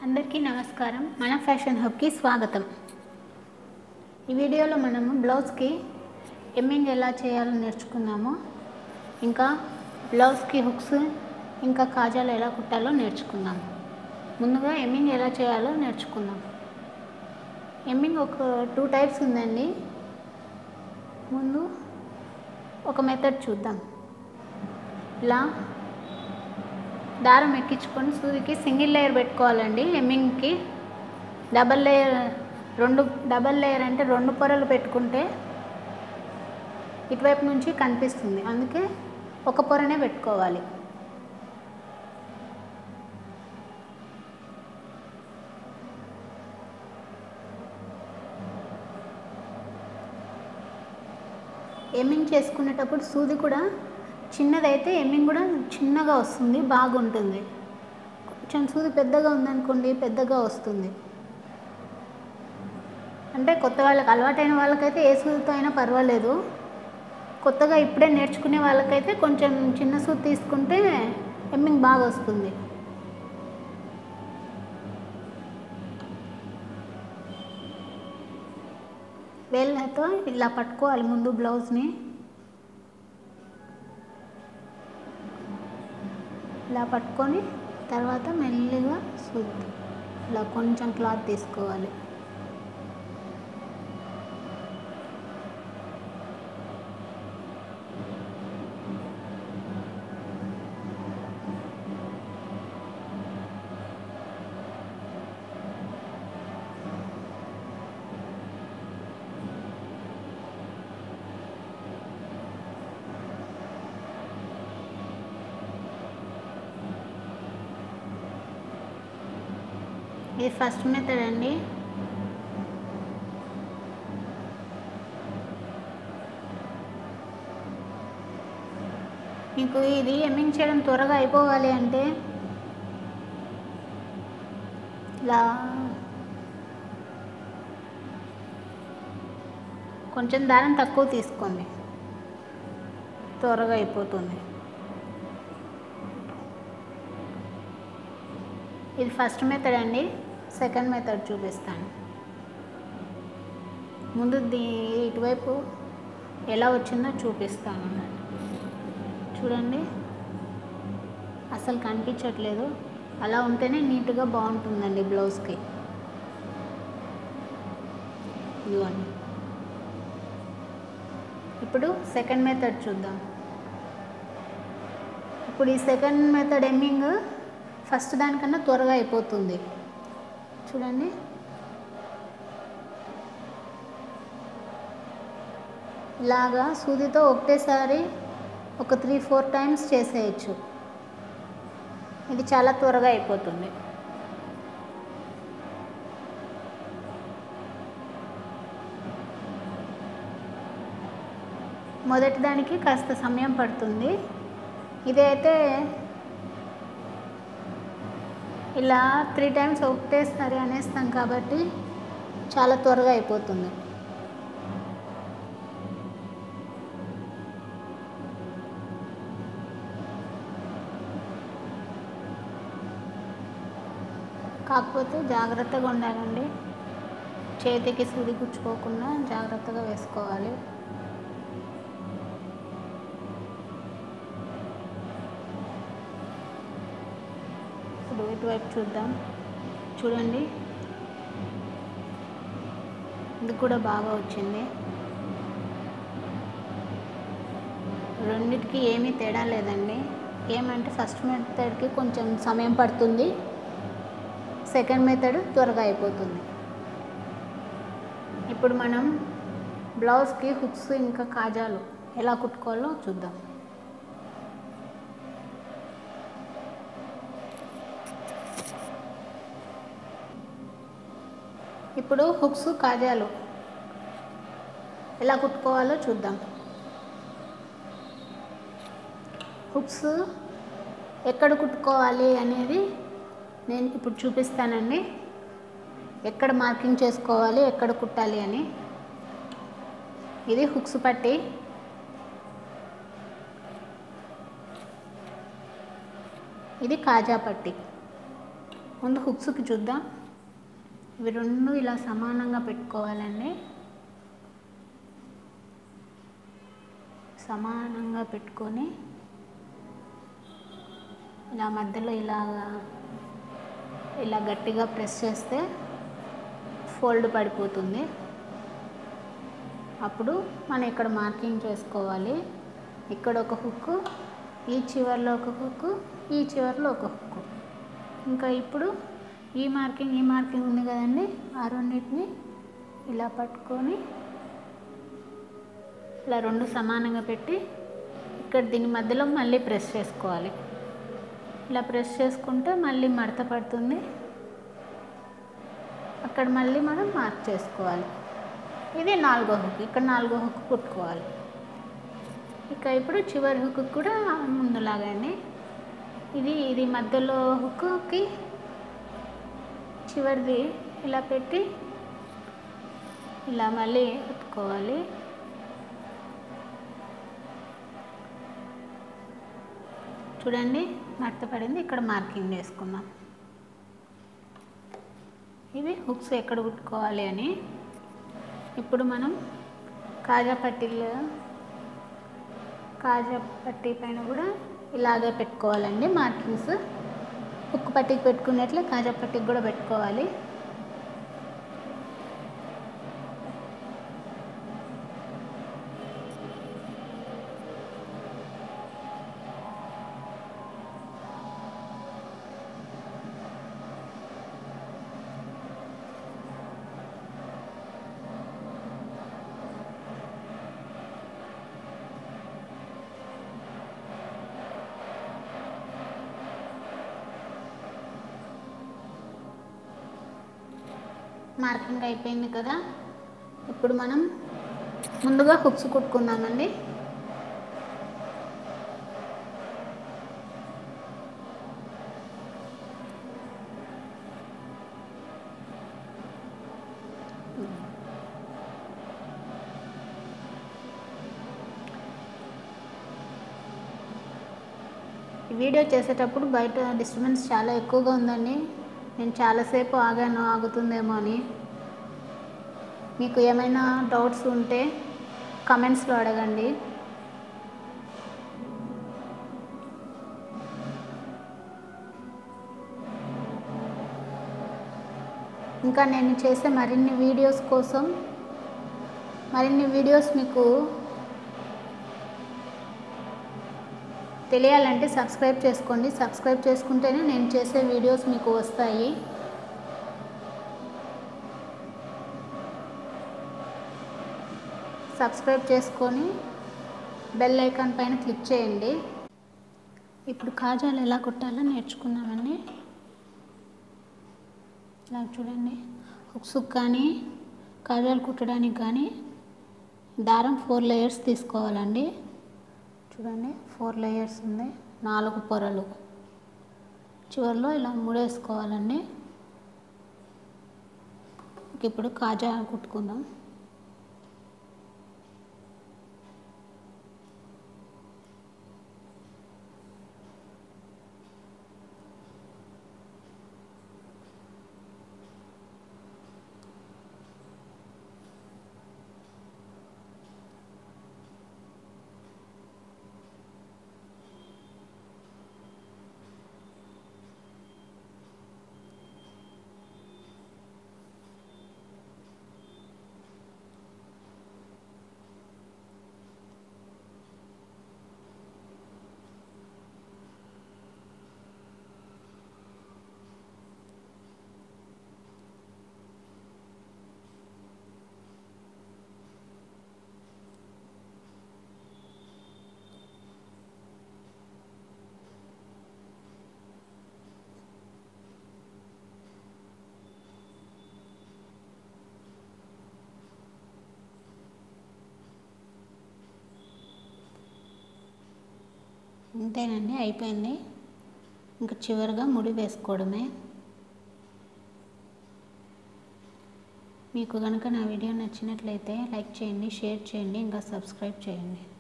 అందరికీ నమస్కారం. మన ఫ్యాషన్ హబ్కి స్వాగతం. ఈ వీడియోలో మనము బ్లౌజ్కి ఎమ్మింగ్ ఎలా చేయాలో నేర్చుకుందాము. ఇంకా బ్లౌజ్కి హుక్స్ ఇంకా కాజాలు ఎలా కుట్టాలో నేర్చుకుందాం. ముందుగా ఎమ్మింగ్ ఎలా చేయాలో నేర్చుకుందాం. ఎమ్మింగ్ ఒక 2 టైప్స్ ఉందండి. ముందు ఒక మెథడ్ చూద్దాం. ఇలా దారం ఎక్కించుకొని సూదికి సింగిల్ లేయర్ పెట్టుకోవాలండి. ఎమ్మింగ్కి డబల్ లేయర్ అంటే 2 పొరలు పెట్టుకుంటే ఇటువైపు నుంచి కనిపిస్తుంది. అందుకే ఒక పొరనే పెట్టుకోవాలి. ఎమ్మింగ్ చేసుకునేటప్పుడు సూది కూడా చిన్నదైతే ఎమ్మింగ్ కూడా చిన్నగా వస్తుంది, బాగుంటుంది. కొంచెం సూది పెద్దగా ఉందనుకోండి, పెద్దగా వస్తుంది. అంటే కొత్త వాళ్ళకి, అలవాటైన వాళ్ళకైతే ఏ సూదితో అయినా పర్వాలేదు. కొత్తగా ఇప్పుడే నేర్చుకునే వాళ్ళకైతే కొంచెం చిన్న సూది తీసుకుంటే ఎమ్మింగ్ బాగా వస్తుంది. వేళ్ళతో ఇలా పట్టుకోవాలి ముందు బ్లౌజ్ని. ఇలా పట్టుకొని తర్వాత మెల్లిగా సూది ఇలా కొంచెం క్లాత్ తీసుకోవాలి. ఇది ఫస్ట్ మెథడ్ అండి. మీకు ఇది ఎమ్మింగ్ చేయడం త్వరగా అయిపోవాలి అంటే ఇలా కొంచెం దారం తక్కువ తీసుకోండి, త్వరగా అయిపోతుంది. ఇది ఫస్ట్ మెథడ్ అండి. సెకండ్ మెథడ్ చూపిస్తాను. ముందు ఇటువైపు ఎలా వచ్చిందో చూపిస్తాను అన్నట్టు. చూడండి, అసలు కనిపించట్లేదు. అలా ఉంటేనే నీట్గా బాగుంటుందండి బ్లౌజ్కి. ఇదిగోండి. ఇప్పుడు సెకండ్ మెథడ్ చూద్దాం. ఇప్పుడు ఈ సెకండ్ మెథడ్ ఎమ్మింగ్ ఫస్ట్ దానికన్నా త్వరగా అయిపోతుంది. చూడండి, ఇలాగా సూదితో ఒకటేసారి ఒక 3-4 టైమ్స్ చేసేయచ్చు. ఇది చాలా త్వరగా అయిపోతుంది. మొదటి దానికి కాస్త సమయం పడుతుంది. ఇదైతే ఇలా 3 టైమ్స్ ఒకటేసారి అనేస్తాం కాబట్టి చాలా త్వరగా అయిపోతుంది. కాకపోతే జాగ్రత్తగా ఉండాలండి. చేతికి సూది గుచ్చుకోకుండా జాగ్రత్తగా వేసుకోవాలి. ఇప్పుడు ఇటువైపు చూద్దాం. చూడండి, ఇది కూడా బాగా వచ్చింది. రెండిటికి ఏమీ తేడా లేదండి. ఏమంటే ఫస్ట్ మెథడ్కి కొంచెం సమయం పడుతుంది, సెకండ్ మెథడ్ త్వరగా అయిపోతుంది. ఇప్పుడు మనం బ్లౌజ్కి హుక్స్ ఇంకా కాజాలు ఎలా కుట్టుకోవాలో చూద్దాం. ఇప్పుడు హుక్స్ కాజాలు ఎలా కుట్టుకోవాలో చూద్దాం. హుక్స్ ఎక్కడ కుట్టుకోవాలి అనేది నేను ఇప్పుడు చూపిస్తానండి. ఎక్కడ మార్కింగ్ చేసుకోవాలి, ఎక్కడ కుట్టాలి అని. ఇది హుక్స్ పట్టి. ఇది కాజా పట్టి. ముందు హుక్స్కి చూద్దాం. ఇవి రెండు ఇలా సమానంగా పెట్టుకోవాలండి. సమానంగా పెట్టుకొని ఇలా మధ్యలో ఇలా గట్టిగా ప్రెస్ చేస్తే ఫోల్డ్ పడిపోతుంది. అప్పుడు మనం ఇక్కడ మార్కింగ్ చేసుకోవాలి. ఇక్కడ ఒక హుక్, ఈ చివర్లో ఒక హుక్, ఈ చివర్లో ఒక హుక్. ఇంకా ఇప్పుడు ఈ మార్కింగ్ ఉంది కదండి, ఆ రెండింటిని ఇలా పట్టుకొని ఇలా రెండు సమానంగా పెట్టి ఇక్కడ దీని మధ్యలో మళ్ళీ ప్రెస్ చేసుకోవాలి. ఇలా ప్రెస్ చేసుకుంటే మళ్ళీ మడత పడుతుంది. అక్కడ మళ్ళీ మనం మార్క్ చేసుకోవాలి. ఇది 4వ హుక్. ఇక్కడ 4వ హుక్ కుట్టుకోవాలి. ఇక ఇప్పుడు చివరి హుక్ కూడా ముందులాగానే ఇది మధ్యలో హుక్కి చివరిది ఇలా పెట్టి ఇలా మళ్ళీ కుట్టుకోవాలి. చూడండి మడత పడింది. ఇక్కడ మార్కింగ్ చేసుకుందాం. ఇవి హుక్స్ ఎక్కడ కుట్టుకోవాలి అని. ఇప్పుడు మనం కాజా పట్టీ పైన కూడా ఇలాగే పెట్టుకోవాలండి మార్కింగ్స్. హుక్ పట్టీకి పెట్టుకున్నట్లే కాజా పట్టీకి కూడా పెట్టుకోవాలి. మార్కింగ్ అయిపోయింది కదా. ఇప్పుడు మనం ముందుగా హుక్స్ కుట్టుకుందామండి. ఈ వీడియో చేసేటప్పుడు బయట డిస్టర్బెన్స్ చాలా ఎక్కువగా ఉందండి. నేను చాలాసేపు ఆగుతుందేమో అని. మీకు ఏమైనా డౌట్స్ ఉంటే కమెంట్స్లో అడగండి. ఇంకా నేను చేసే మరిన్ని వీడియోస్ మీకు తెలియాలంటే సబ్స్క్రైబ్ చేసుకోండి. సబ్స్క్రైబ్ చేసుకుంటేనే నేను చేసే వీడియోస్ మీకు వస్తాయి. సబ్స్క్రైబ్ చేసుకొని బెల్ ఐకాన్ పైన క్లిక్ చేయండి. ఇప్పుడు కాజాలు ఎలా కుట్టాలో నేర్చుకున్నామండి. ఇలా చూడండి, హుక్స్ కానీ కాజాలు కుట్టడానికి కానీ దారం 4 లేయర్స్ తీసుకోవాలండి. చూడండి 4 లేయర్స్ ఉంది, 4 పొరలు. చివరిలో ఇలా ముడేసుకోవాలండి. ఇప్పుడు కాజా కుట్టుకుందాం. అంతేనండి, అయిపోయింది. ఇంకా చివరిగా ముడి వేసుకోవడమే. మీకు కనుక నా వీడియో నచ్చినట్లయితే లైక్ చేయండి, షేర్ చేయండి, ఇంకా సబ్స్క్రైబ్ చేయండి.